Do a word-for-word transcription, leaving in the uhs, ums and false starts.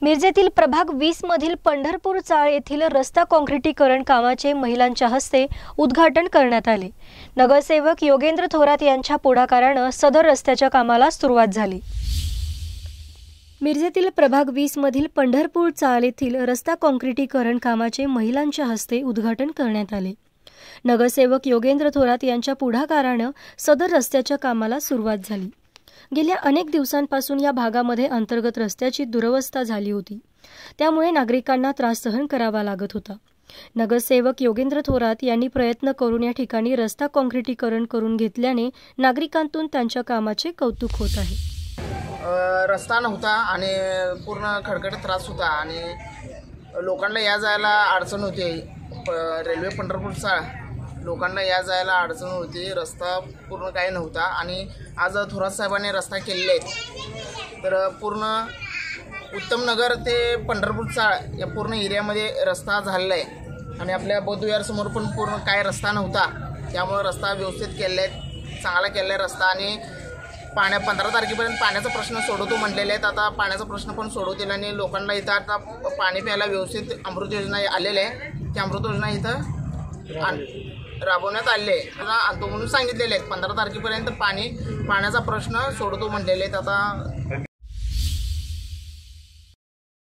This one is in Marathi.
मिरजेतील प्रभाग वीस मधील पंढरपूर चाळ येथील रस्ता काँक्रिटीकरण कामाचे महिलांच्या हस्ते उद्घाटन करण्यात आले। नगरसेवक योगेंद्र थोरात यांच्या पुढाकाराने सदर रस्त्याच्या कामाला सुरुवात झाली। मिरजेतील प्रभाग वीस मधील पंढरपूर चाळ येथील रस्ता काँक्रिटीकरण कामाचे महिलांच्या हस्ते उद्घाटन करण्यात आले। नगरसेवक योगेंद्र थोरात यांच्या पुढाकाराने सदर रस्त्याच्या कामाला सुरुवात झाली। गेल्या अनेक दिवसांपासून या भागामध्ये अंतर्गत रस्त्याची दुरवस्था झाली होती, त्यामुळे नागरिकांना त्रास सहन करावा लागत होता। नगरसेवक योगेंद्र थोरात यांनी प्रयत्न करून या ठिकाणी रस्ता काँक्रिटीकरण करून घेतल्याने नागरिकांतून त्यांच्या कामाचे कौतुक होत आहे। रस्ता नव्हता आणि पूर्ण खडखडीत त्रास होता आणि लोकांना या जायला अडचण होती। रेल्वे पंढरपूर चाळ लोकांना या जायला अडचण होती, रस्ता पूर्ण काही नव्हता आणि आज थोरात साहेबांनी रस्ता केलेले आहेत। तर पूर्ण उत्तम नगर ते पंढरपूर चाळ या पूर्ण एरियामध्ये रस्ता झालेला आहे आणि आपल्या बौद्धविहारासमोर पण पूर्ण काय रस्ता नव्हता, त्यामुळे रस्ता व्यवस्थित केलेला आहे, चांगला केलेला आहे रस्ता। आणि पाण्या पंधरा तारखेपर्यंत पाण्याचा प्रश्न सोडवतो म्हटलेले आहेत। आता पाण्याचा प्रश्न पण सोडवतील आणि लोकांना इथं आता पाणी प्यायला व्यवस्थित अमृत योजना आलेली आहे, ती अमृत योजना इथं राबवण्यात आले आणतो म्हणून सांगितलेले आहेत। पंधरा तारखेपर्यंत पाणी पाण्याचा प्रश्न सोडतो म्हटलेले आहेत। आता